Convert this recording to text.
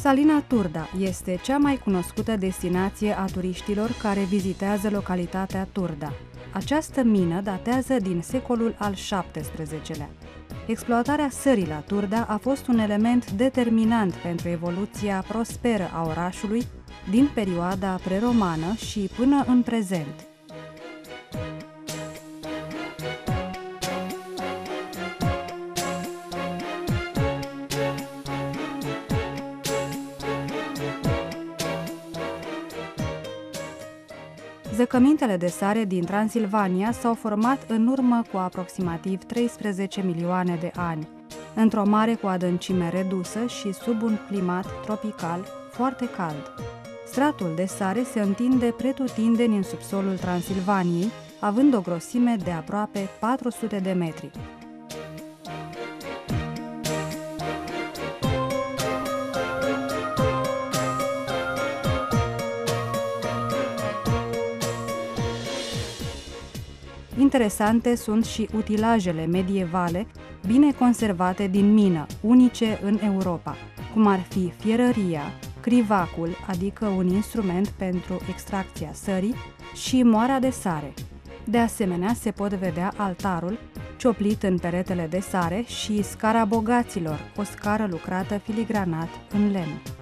Salina Turda este cea mai cunoscută destinație a turiștilor care vizitează localitatea Turda. Această mină datează din secolul al XVII-lea. Exploatarea sării la Turda a fost un element determinant pentru evoluția prosperă a orașului din perioada preromană și până în prezent. Zăcămintele de sare din Transilvania s-au format în urmă cu aproximativ 13 milioane de ani, într-o mare cu adâncime redusă și sub un climat tropical foarte cald. Stratul de sare se întinde pretutindeni în subsolul Transilvaniei, având o grosime de aproape 400 de metri. Interesante sunt și utilajele medievale bine conservate din mină, unice în Europa, cum ar fi fierăria, crivacul, adică un instrument pentru extracția sării, și moara de sare. De asemenea, se pot vedea altarul, cioplit în peretele de sare, și scara bogaților, o scară lucrată filigranat în lemn.